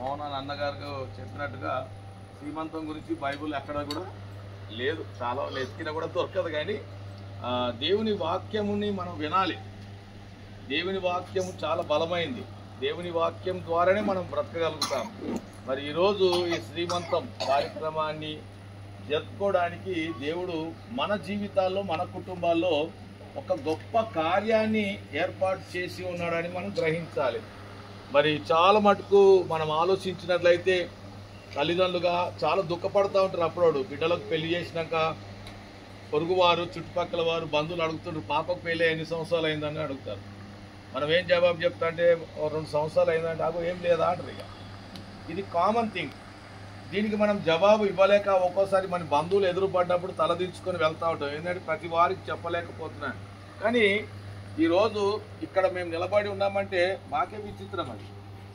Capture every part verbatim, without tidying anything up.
మోహన్ అన్నగారు చెప్పినట్టుగా శ్రీమంతం గురించి బైబుల్ ఎక్కడ కూడా లేదు, చాలా ఎతికినా కూడా దొరకదు. కానీ దేవుని వాక్యముని మనం వినాలి. దేవుని వాక్యము చాలా బలమైంది. దేవుని వాక్యం ద్వారానే మనం బ్రతకగలుగుతాం. మరి ఈరోజు ఈ శ్రీమంతం కార్యక్రమాన్ని జరుపుకోవడానికి దేవుడు మన జీవితాల్లో మన కుటుంబాల్లో ఒక గొప్ప కార్యాన్ని ఏర్పాటు చేసి ఉన్నాడని మనం గ్రహించాలి. మరి చాలా మటుకు మనం ఆలోచించినట్లయితే తల్లిదండ్రులుగా చాలా దుఃఖపడుతూ ఉంటారు. అప్పుడు బిడ్డలకు పెళ్లి చేసినాక పొరుగువారు చుట్టుపక్కల వారు బంధువులు అడుగుతుంటారు, పాపకు పెళ్ళి ఎన్ని సంవత్సరాలు అయిందని అడుగుతారు. మనం ఏం జవాబు చెప్తా అంటే రెండు సంవత్సరాలు అయిందంటే అగో ఏం లేదా అంటారు. ఇక ఇది కామన్ థింగ్. దీనికి మనం జవాబు ఇవ్వలేక ఒక్కోసారి మన బంధువులు ఎదురుపడ్డప్పుడు తలదించుకొని వెళ్తూ ఉంటాం. ఏంటంటే ప్రతి వారికి చెప్పలేకపోతున్నాను. కానీ ఈరోజు ఇక్కడ మేము నిలబడి ఉన్నామంటే మాకే విచిత్రం. అది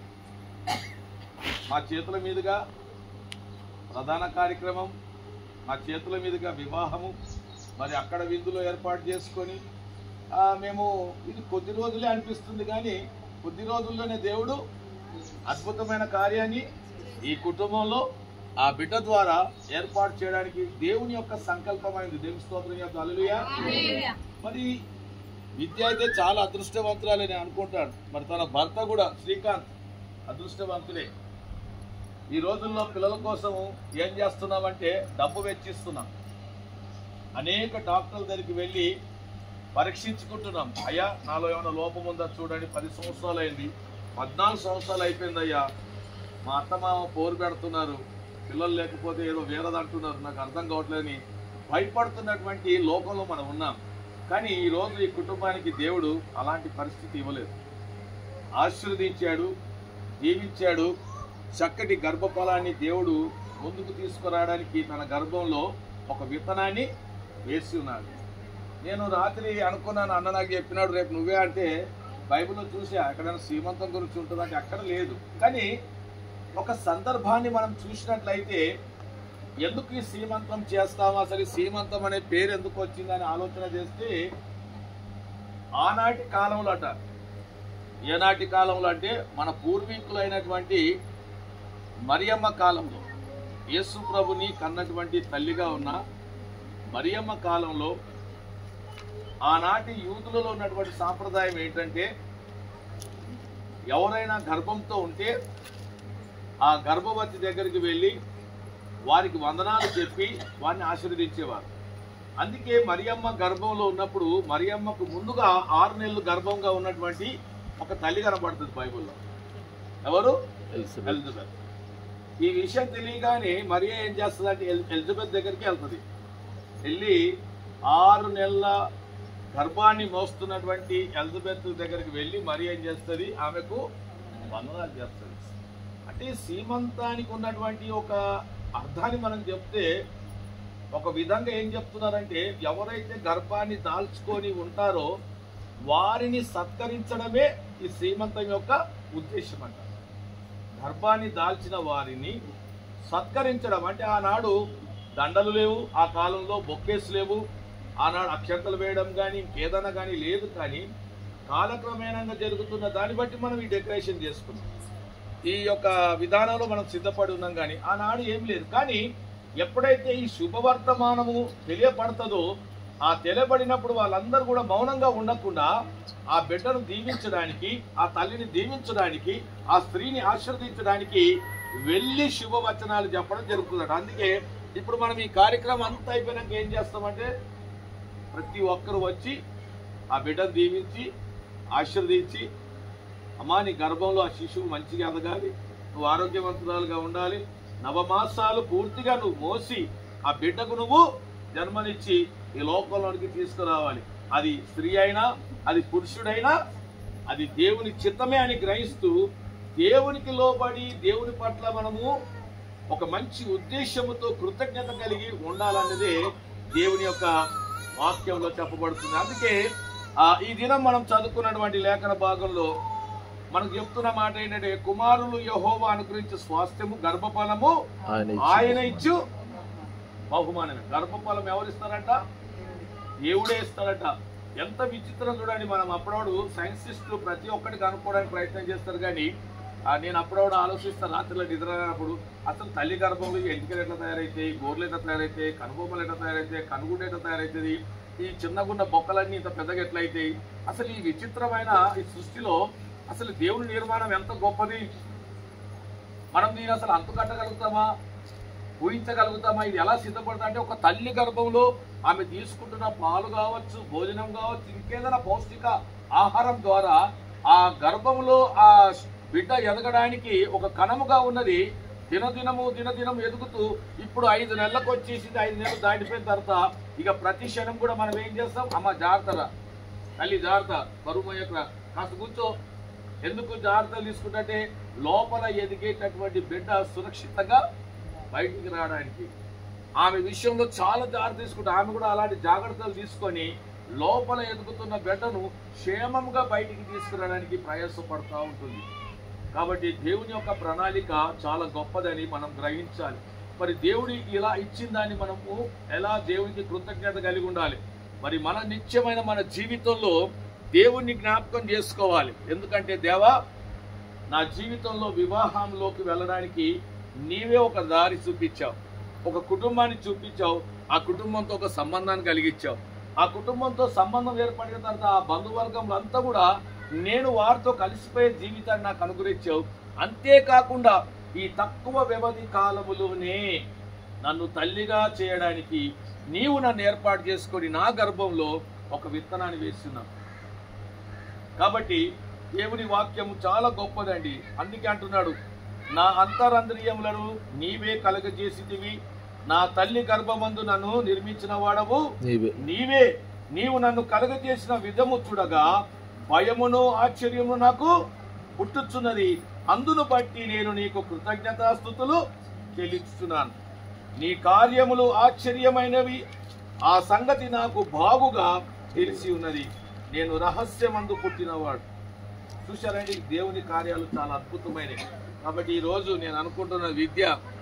మా చేతుల మీదుగా ప్రధాన కార్యక్రమం, మా చేతుల మీదుగా వివాహము, మరి అక్కడ విందులో ఏర్పాటు చేసుకొని మేము ఇది కొద్ది రోజులే అనిపిస్తుంది. కానీ కొద్ది రోజుల్లోనే దేవుడు అద్భుతమైన కార్యాన్ని ఈ కుటుంబంలో ఆ బిడ్డ ద్వారా ఏర్పాటు చేయడానికి దేవుని యొక్క సంకల్పమైంది. దేవుని స్తోత్రం యొక్క హల్లెలూయా. మరి విద్య అయితే చాలా అదృష్టవంతురాలని అనుకుంటాడు. మరి తన భర్త కూడా శ్రీకాంత్ అదృష్టవంతులే. ఈ రోజుల్లో పిల్లల కోసం ఏం చేస్తున్నామంటే డబ్బు వెచ్చిస్తున్నాం. అనేక డాక్టర్ల దగ్గరికి వెళ్ళి పరీక్షించుకుంటున్నాం. అయ్యా నాలో ఏమైనా లోపం ఉందా చూడండి. పది సంవత్సరాలు అయింది, పద్నాలుగు సంవత్సరాలు అయిపోయింది అయ్యా, మా అత్తమామ పోరు పెడుతున్నారు, పిల్లలు లేకపోతే ఏదో వేరేదంటున్నారు, నాకు అర్థం కావట్లేదని భయపడుతున్నటువంటి లోకంలో మనం ఉన్నాం. కానీ ఈరోజు ఈ కుటుంబానికి దేవుడు అలాంటి పరిస్థితి ఇవ్వలేదు. ఆశీర్వదించాడు, దీవించాడు. చక్కటి గర్భఫలాన్ని దేవుడు ముందుకు తీసుకురావడానికి తన గర్భంలో ఒక విత్తనాన్ని వేసి ఉన్నాడు. నేను రాత్రి అనుకున్నాను, అన్న నాకు చెప్పినాడు రేపు నువ్వే అంటే బైబిల్లో చూసి ఎక్కడైనా శ్రీమంతం గురించి ఉంటుందంటే అక్కడ లేదు. కానీ ఒక సందర్భాన్ని మనం చూసినట్లయితే ఎందుకు ఈ శ్రీమంతం చేస్తాము, అసలు ఈ శ్రీమంతం అనే పేరు ఎందుకు వచ్చిందని ఆలోచన చేస్తే ఆనాటి కాలంలో అట, ఏనాటి కాలంలో అంటే మన పూర్వీకులైనటువంటి మరియమ్మ కాలంలో, యేసు ప్రభుని కన్నటువంటి తల్లిగా ఉన్న మరియమ్మ కాలంలో ఆనాటి యూదులలో ఉన్నటువంటి సాంప్రదాయం ఏంటంటే ఎవరైనా గర్భంతో ఉంటే ఆ గర్భవతి దగ్గరికి వెళ్ళి వారికి వందనాలు చెప్పి వారిని ఆశీర్వదించేవారు. అందుకే మరియమ్మ గర్భంలో ఉన్నప్పుడు మరియమ్మకు ముందుగా ఆరు నెలలు గర్భంగా ఉన్నటువంటి ఒక తల్లి కనబడుతుంది బైబిల్లో. ఎవరు? ఎలిజబెత్. ఈ విషయం తెలియగానే మరియ ఏం చేస్తుంది అంటే ఎలిజబెత్ దగ్గరికి వెళ్తుంది. వెళ్ళి ఆరు నెలల గర్భాన్ని మోస్తున్నటువంటి ఎలిజబెత్ దగ్గరికి వెళ్ళి మరి ఏం చేస్తుంది, ఆమెకు వందనాలు చేస్తుంది. అంటే సీమంతానికి ఉన్నటువంటి ఒక అర్థాన్ని మనం చెప్తే ఒక విధంగా ఏం చెప్తున్నారంటే ఎవరైతే గర్భాన్ని దాల్చుకొని ఉంటారో వారిని సత్కరించడమే ఈ శ్రీమంతం యొక్క ఉద్దేశం అంట. గర్భాన్ని దాల్చిన వారిని సత్కరించడం అంటే ఆనాడు దండలు లేవు, ఆ కాలంలో బొక్కేస్ లేవు, ఆనాడు అక్షంతలు వేయడం కానీ ఇంకేదైనా కానీ లేదు. కానీ కాలక్రమేణంగా జరుగుతున్న దాన్ని బట్టి మనం ఈ డెకరేషన్ చేసుకున్నాం, ఈ యొక్క విధానంలో మనం సిద్ధపడి ఉన్నాం. కానీ ఆనాడు ఏం లేదు. కానీ ఎప్పుడైతే ఈ శుభవర్తమానము తెలియబడుతుందో ఆ తెలియబడినప్పుడు వాళ్ళందరూ కూడా మౌనంగా ఉండకుండా ఆ బిడ్డను దీవించడానికి, ఆ తల్లిని దీవించడానికి, ఆ స్త్రీని ఆశీర్వదించడానికి వెళ్ళి శుభవచనాలు చెప్పడం జరుగుతుందట. అందుకే ఇప్పుడు మనం ఈ కార్యక్రమం అంతా అయిపోయినాక ఏం చేస్తామంటే ప్రతి ఒక్కరు వచ్చి ఆ బిడ్డను దీవించి ఆశీర్వదించి, అమ్మా నీ గర్భంలో ఆ శిశువు మంచిగా ఎదగాలి, నువ్వు ఆరోగ్యవంతురాలుగా ఉండాలి, నవమాసాలు పూర్తిగా నువ్వు మోసి ఆ బిడ్డకు నువ్వు జన్మనిచ్చి ఈ లోకంలోనికి తీసుకురావాలి. అది స్త్రీ అయినా అది పురుషుడైనా అది దేవుని చిత్తమే అని గ్రహిస్తూ దేవునికి లోబడి దేవుని పట్ల మనము ఒక మంచి ఉద్దేశముతో కృతజ్ఞత కలిగి ఉండాలన్నదే దేవుని యొక్క వాక్యంలో చెప్పబడుతుంది. అందుకే ఈ దినం మనం చదువుకున్నటువంటి లేఖన భాగంలో మనకు చెప్తున్న మాట ఏంటంటే కుమారులు యెహోవా అనుగ్రహించే స్వాస్థ్యము గర్భఫలము ఆయన ఇచ్చు బహుమానమే. గర్భఫలం ఎవరు ఇస్తారంట? దేవుడే ఇస్తారట. ఎంత విచిత్రం చూడండి. మనం అప్పుడప్పుడు సైంటిస్టులు ప్రతి ఒక్కటి కనుక్కోవడానికి ప్రయత్నం చేస్తారు, కానీ నేను అప్పుడప్పుడు ఆలోచిస్తాను రాత్రిలో నిద్రపోయినప్పుడు, అసలు తల్లి గర్భంలో ఎంటికలు ఎట్లా తయారైతాయి, గోర్లు ఎట్లా తయారైతాయి, కనుబొమ్మలు ఎట్లా తయారైతాయి, కనుగుండ ఎట్లా తయారైతుంది, ఈ చిన్నగున్న బొక్కలన్నీ ఇంత పెద్దగా ఎట్లయితాయి. అసలు ఈ విచిత్రమైన ఈ సృష్టిలో అసలు దేవుని నిర్మాణం ఎంత గొప్పది. మనం దీన్ని అసలు అంతుకట్టగలుగుతామా, ఊహించగలుగుతామా? ఇది ఎలా సిద్ధపడతా అంటే ఒక తల్లి గర్భంలో ఆమె తీసుకుంటున్న పాలు కావచ్చు, భోజనం కావచ్చు, ఇంకేదైనా పౌష్టిక ఆహారం ద్వారా ఆ గర్భంలో ఆ బిడ్డ ఎదగడానికి ఒక కణముగా ఉన్నది. దినదినము దినదినం ఎదుగుతూ ఇప్పుడు ఐదు నెలలకు వచ్చేసింది. ఐదు నెలలు దాటిపోయిన తర్వాత ఇక ప్రతి క్షణం కూడా మనం ఏం చేస్తాం, అమ్మ జాగ్రత్తరా, తల్లి జాగ్రత్త, బరువు యొక్క కాస్త కూర్చో. ఎందుకు జాగ్రత్తలు తీసుకుంటే లోపల ఎదిగేటటువంటి బిడ్డ సురక్షితంగా బయటికి రావడానికి ఆమె విషయంలో చాలా జాగ్రత్త తీసుకుంటే, ఆమె కూడా అలాంటి జాగ్రత్తలు తీసుకొని లోపల ఎదుగుతున్న బిడ్డను క్షేమంగా బయటికి తీసుకురావడానికి ప్రయాసపడుతూ ఉంటుంది. కాబట్టి దేవుని యొక్క ప్రణాళిక చాలా గొప్పదని మనం గ్రహించాలి. మరి దేవుడి ఇలా ఇచ్చిన దాన్ని మనము ఎలా దేవునికి కృతజ్ఞత కలిగి ఉండాలి. మరి మన నిత్యమైన మన జీవితంలో దేవుణ్ణి జ్ఞాపకం చేసుకోవాలి. ఎందుకంటే దేవా, నా జీవితంలో వివాహంలోకి వెళ్ళడానికి నీవే ఒక దారి చూపించావు, ఒక కుటుంబాన్ని చూపించావు, ఆ కుటుంబంతో ఒక సంబంధాన్ని కలిగించావు. ఆ కుటుంబంతో సంబంధం ఏర్పడిన తర్వాత ఆ బంధువర్గంలో అంతా కూడా నేను వారితో కలిసిపోయే జీవితాన్ని నాకు అనుగ్రహించావు. అంతేకాకుండా ఈ తక్కువ వ్యవధి కాలములోనే నన్ను తల్లిగా చేయడానికి నీవు నన్ను ఏర్పాటు చేసుకొని నా గర్భంలో ఒక విత్తనాన్ని వేస్తున్నావు. కాబట్టి దేవుని వాక్యము చాలా గొప్పదండి. అందుకే అంటున్నాడు, నా అంతరంద్రియములను నీవే కలగజేసితివి, నా తల్లి గర్భమందు నన్ను నిర్మించిన వాడవు నీవే. నీవు నన్ను కలగజేసిన విధము చూడగా భయమును ఆశ్చర్యము నాకు పుట్టుచున్నది. అందును బట్టి నేను నీకు కృతజ్ఞతాస్తుతులు చెల్లిస్తున్నాను. నీ కార్యములు ఆశ్చర్యమైనవి, ఆ సంగతి నాకు బాగుగా తెలిసి ఉన్నది. నేను రహస్యమందు పుట్టినవాడు. చూశారండి, దేవుని కార్యాలు చాలా అద్భుతమైనవి. కాబట్టి ఈరోజు నేను అనుకుంటున్న విద్య,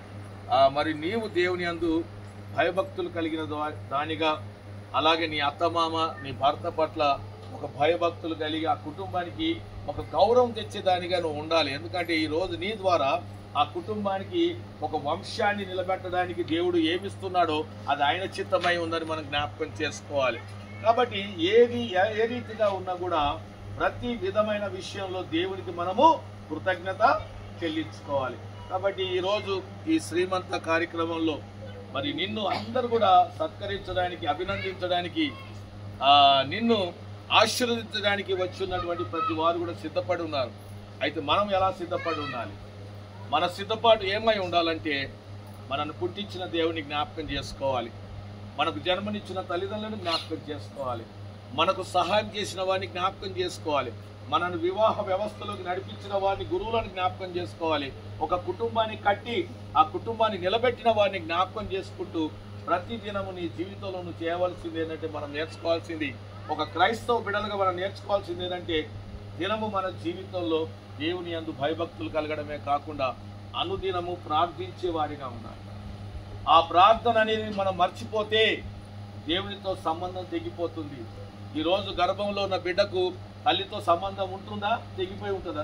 మరి నీవు దేవుని అందు భయభక్తులు కలిగిన దానిగా, అలాగే నీ అత్తమామ నీ భర్త పట్ల ఒక భయభక్తులు కలిగి ఆ కుటుంబానికి ఒక గౌరవం తెచ్చేదానిగా నువ్వు ఉండాలి. ఎందుకంటే ఈరోజు నీ ద్వారా ఆ కుటుంబానికి ఒక వంశాన్ని నిలబెట్టడానికి దేవుడు ఏమిస్తున్నాడో అది ఆయన చిత్తమై ఉందని మనం జ్ఞాపకం చేసుకోవాలి. కాబట్టి ఏది ఏ రీతిగా ఉన్నా కూడా ప్రతి విధమైన విషయంలో దేవునికి మనము కృతజ్ఞత చెల్లించుకోవాలి. కాబట్టి ఈరోజు ఈ శ్రీమంత కార్యక్రమంలో మరి నిన్ను అందరూ కూడా సత్కరించడానికి, అభినందించడానికి, ఆ నిన్ను ఆశీర్వదించడానికి వచ్చినటువంటి ప్రతి వారు కూడా సిద్ధపడి ఉన్నారు. అయితే మనం ఎలా సిద్ధపడి ఉండాలి? మన సిద్ధపాటు ఏమై ఉండాలంటే మనను పుట్టించిన దేవుని జ్ఞాపకం చేసుకోవాలి, మనకు జన్మనిచ్చిన తల్లిదండ్రులను జ్ఞాపకం చేసుకోవాలి, మనకు సహాయం చేసిన వారిని జ్ఞాపకం చేసుకోవాలి, మనను వివాహ వ్యవస్థలోకి నడిపించిన వారిని, గురువులను జ్ఞాపకం చేసుకోవాలి, ఒక కుటుంబాన్ని కట్టి ఆ కుటుంబాన్ని నిలబెట్టిన వారిని జ్ఞాపకం చేసుకుంటూ ప్రతి దినము నీ జీవితంలో నువ్వు చేయవలసింది ఏంటంటే, మనం నేర్చుకోవాల్సింది, ఒక క్రైస్తవ బిడ్డలుగా మనం నేర్చుకోవాల్సింది ఏంటంటే, దినము మన జీవితంలో దేవుని యందు భయభక్తులు కలగడమే కాకుండా అనుదినము ప్రార్థించే వారిగా ఉండాలి. ఆ ప్రార్థన అనేది మనం మర్చిపోతే దేవునితో సంబంధం తెగిపోతుంది. ఈరోజు గర్భంలో ఉన్న బిడ్డకు తల్లితో సంబంధం ఉంటుందా? తెగిపోయి ఉంటుందా?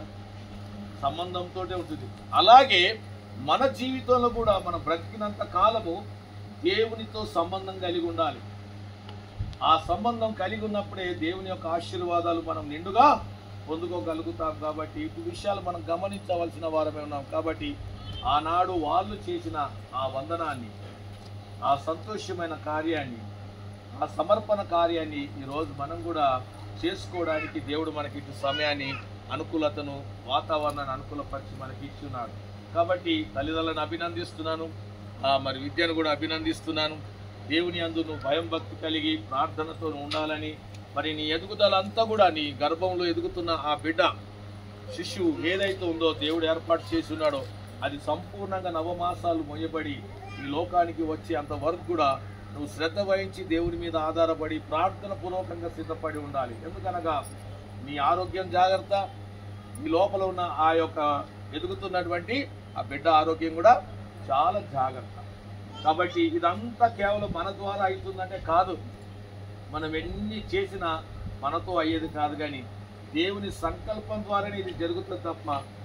సంబంధంతో ఉంటుంది. అలాగే మన జీవితంలో కూడా మనం బ్రతికినంత కాలము దేవునితో సంబంధం కలిగి ఉండాలి. ఆ సంబంధం కలిగి ఉన్నప్పుడే దేవుని యొక్క ఆశీర్వాదాలు మనం నిండుగా పొందుకోగలుగుతాం. కాబట్టి ఈ విషయాలు మనం గమనించవలసిన వారమే ఉన్నాం. కాబట్టి ఆనాడు వాళ్ళు చేసిన ఆ వందనాన్ని, ఆ సంతోషమైన కార్యాన్ని, ఆ సమర్పణ కార్యాన్ని ఈరోజు మనం కూడా చేసుకోవడానికి దేవుడు మనకి ఇటు సమయాన్ని, అనుకూలతను, వాతావరణాన్ని అనుకూలపరిచి మనకి ఇస్తున్నాడు. కాబట్టి తల్లిదండ్రులను అభినందిస్తున్నాను, మరి విద్యను కూడా అభినందిస్తున్నాను. దేవుని యందు నువ్వు భయం భక్తి కలిగి ప్రార్థనతో ఉండాలని, మరి నీ ఎదుగుదల అంతా కూడా నీ గర్భంలో ఎదుగుతున్న ఆ బిడ్డ శిశువు ఏదైతే ఉందో దేవుడు ఏర్పాటు చేసి ఉన్నాడో అది సంపూర్ణంగా నవమాసాలు మొయ్యబడి ఈ లోకానికి వచ్చి అంతవరకు కూడా నువ్వు శ్రద్ధ వహించి దేవుని మీద ఆధారపడి ప్రార్థన పూర్వకంగా సిద్ధపడి ఉండాలి. ఎందుకనగా నీ ఆరోగ్యం జాగ్రత్త, ఈ లోపల ఉన్న ఆ యొక్క ఎదుగుతున్నటువంటి ఆ బిడ్డ ఆరోగ్యం కూడా చాలా జాగ్రత్త. కాబట్టి ఇదంతా కేవలం మన ద్వారా అవుతుందంటే కాదు, మనం ఎన్ని చేసినా మనతో అయ్యేది కాదు. కానీ దేవుని సంకల్పం ద్వారానే ఇది జరుగుతుంది తప్ప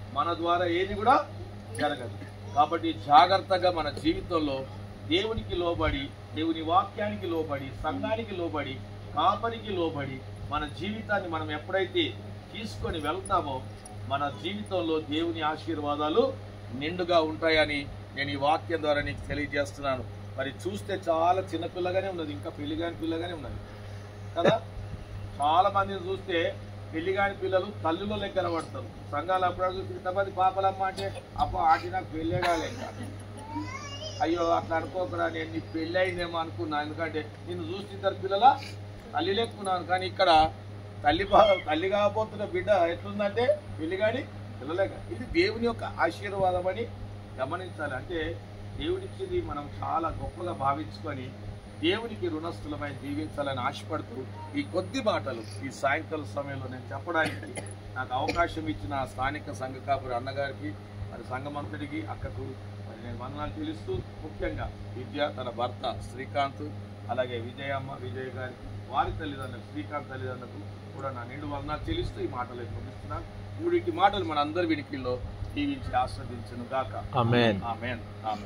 మన ద్వారా ఏది కూడా జరగదు. కాబట్టి జాగ్రత్తగా మన జీవితంలో దేవునికి లోబడి, దేవుని వాక్యానికి లోబడి, సంఘానికి లోబడి, కాపరికి లోబడి మన జీవితాన్ని మనం ఎప్పుడైతే తీసుకొని వెళ్తామో మన జీవితంలో దేవుని ఆశీర్వాదాలు నిండుగా ఉంటాయని నేను ఈ వాక్యం ద్వారా నీకు తెలియజేస్తున్నాను. మరి చూస్తే చాలా చిన్నపిల్లగానే ఉన్నది, ఇంకా పెళ్లిగాని పిల్లగానే ఉన్నది కదా. చాలా మందిని చూస్తే పెళ్లిగాని పిల్లలు తల్లుల లెక్కన పడతారు. సంఘాలు అప్పుడు చూసి ఇంతమంది పాపలమ్మ అంటే అప్ప ఆటి నాకు పెళ్ళే కాలేదు, అయ్యో అట్లా అనుకోకరా, నేను నీ పెళ్ళి అయిందేమో అనుకున్నా, ఎందుకంటే నిన్ను చూసి ఇద్దరు పిల్లల తల్లి లెక్కున్నాను. కానీ ఇక్కడ తల్లి తల్లి కాకపోతున్న బిడ్డ ఎట్లుందంటే పెళ్లి కానీ పిల్లలేక. ఇది దేవుని యొక్క ఆశీర్వాదం అని గమనించాలి. అంటే దేవుడిచ్చింది మనం చాలా గొప్పగా భావించుకొని దేవునికి రుణస్థులమై జీవించాలని ఆశపడుతూ ఈ కొద్ది మాటలు ఈ సాయంకాల సమయంలో నేను చెప్పడానికి నాకు అవకాశం ఇచ్చిన స్థానిక సంఘ కాపురి అన్నగారికి, మరి సంఘమంతటికి, అక్కకు మరి నేను వందనాలు తెలుస్తూ, ముఖ్యంగా విద్య తన భర్త శ్రీకాంత్, అలాగే విజయమ్మ విజయ్ గారికి, వారి తల్లిదండ్రులకు, శ్రీకాంత్ తల్లిదండ్రులకు కూడా నా నిండు వందనాలు చెల్లిస్తూ ఈ మాటలు పంపిస్తున్నాను. ఇప్పుడు ఈ మాటలు మన అందరి వినికిల్లో దీవించి ఆస్వాదించును గాక. ఆమేన్. ఆమేన్. ఆమేన్.